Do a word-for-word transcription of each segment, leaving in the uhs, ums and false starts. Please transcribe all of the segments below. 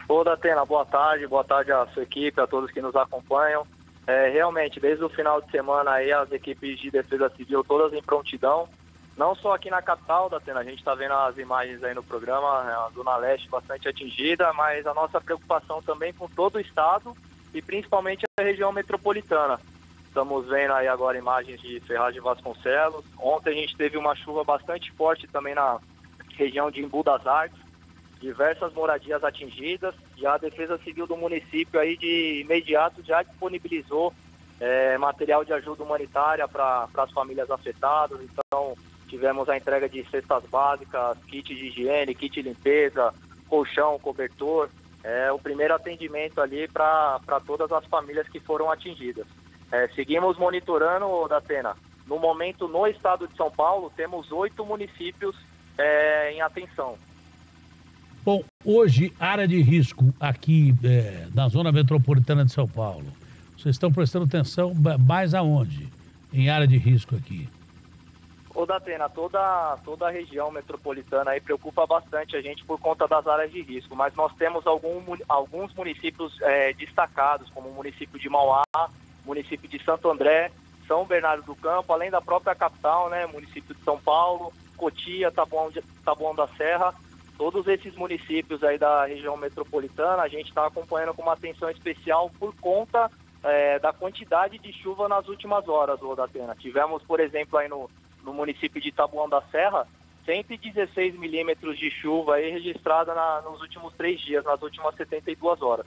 Ô, Datena, boa tarde, boa tarde à sua equipe, a todos que nos acompanham. É, realmente, desde o final de semana aí, as equipes de defesa civil todas em prontidão, não só aqui na capital, Datena, a gente está vendo as imagens aí no programa, a Zona Leste bastante atingida, mas a nossa preocupação também com todo o estado e principalmente a região metropolitana. Estamos vendo aí agora imagens de Ferraz de Vasconcelos. Ontem a gente teve uma chuva bastante forte também na região de Embu das Artes, diversas moradias atingidas, e a Defesa Civil do município aí de imediato já disponibilizou é, material de ajuda humanitária para as famílias afetadas. Então tivemos a entrega de cestas básicas, kit de higiene, kit de limpeza, colchão, cobertor, é, o primeiro atendimento ali para todas as famílias que foram atingidas. É, seguimos monitorando, Datena. No momento, no estado de São Paulo, temos oito municípios é, em atenção. Bom, hoje, área de risco aqui é, na zona metropolitana de São Paulo. Vocês estão prestando atenção mais aonde? Em área de risco aqui? Ô, Datena, toda, toda a região metropolitana aí preocupa bastante a gente por conta das áreas de risco, mas nós temos algum, alguns municípios é, destacados, como o município de Mauá, município de Santo André, São Bernardo do Campo, além da própria capital, né, município de São Paulo, Cotia, Taboão, de, Taboão da Serra, todos esses municípios aí da região metropolitana, a gente está acompanhando com uma atenção especial por conta é, da quantidade de chuva nas últimas horas, ô, Datena. Tivemos, por exemplo, aí no, no município de Taboão da Serra, cento e dezesseis milímetros de chuva aí registrada na, nos últimos três dias, nas últimas setenta e duas horas.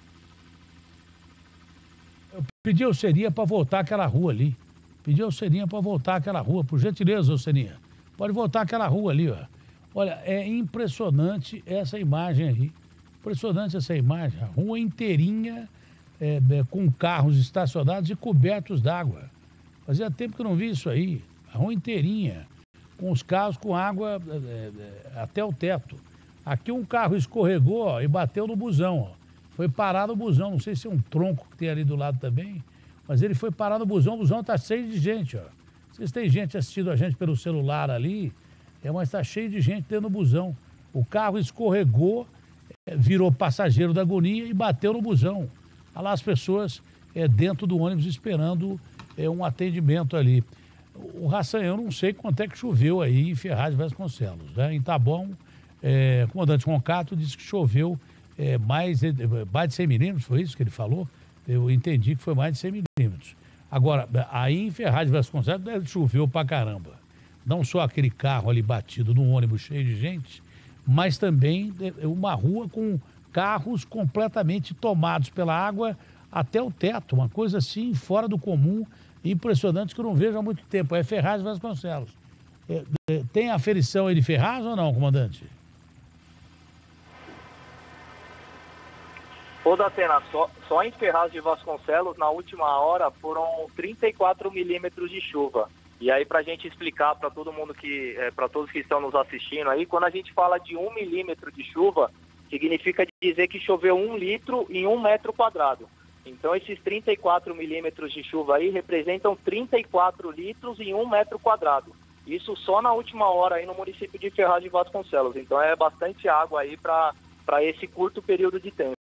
Pedi ao Serinha para voltar aquela rua ali. Pedi ao Serinha para voltar aquela rua. Por gentileza, ô Serinha. Pode voltar aquela rua ali, ó. Olha, é impressionante essa imagem aí. Impressionante essa imagem. A rua inteirinha é, é, com carros estacionados e cobertos d'água. Fazia tempo que eu não vi isso aí. A rua inteirinha, com os carros com água é, é, até o teto. Aqui um carro escorregou, ó, e bateu no busão, ó. Foi parar no busão, não sei se é um tronco que tem ali do lado também, mas ele foi parar no busão, o busão está cheio de gente, ó. Vocês têm gente assistindo a gente pelo celular ali, é, mas está cheio de gente dentro do busão. O carro escorregou, é, virou passageiro da agonia e bateu no busão. Olha lá as pessoas é, dentro do ônibus esperando é, um atendimento ali. O Raçanha, eu não sei quanto é que choveu aí em Ferraz de Vasconcelos, né? Em Taboão, é, o comandante Roncato disse que choveu É, mais, mais de cem milímetros, foi isso que ele falou? Eu entendi que foi mais de cem milímetros. Agora, aí em Ferraz de Vasconcelos choveu pra caramba. Não só aquele carro ali batido num ônibus cheio de gente, mas também uma rua com carros completamente tomados pela água até o teto. Uma coisa assim, fora do comum, impressionante, que eu não vejo há muito tempo. É Ferraz de Vasconcelos. É, é, tem aferição aí de Ferraz ou não, comandante? Ô, Datena, só, só em Ferraz de Vasconcelos, na última hora, foram trinta e quatro milímetros de chuva. E aí, para a gente explicar para todo mundo que, é, para todos que estão nos assistindo aí, quando a gente fala de um milímetro de chuva, significa dizer que choveu um litro em um metro quadrado. Então, esses trinta e quatro milímetros de chuva aí representam trinta e quatro litros em um metro quadrado. Isso só na última hora aí no município de Ferraz de Vasconcelos. Então, é bastante água aí para para esse curto período de tempo.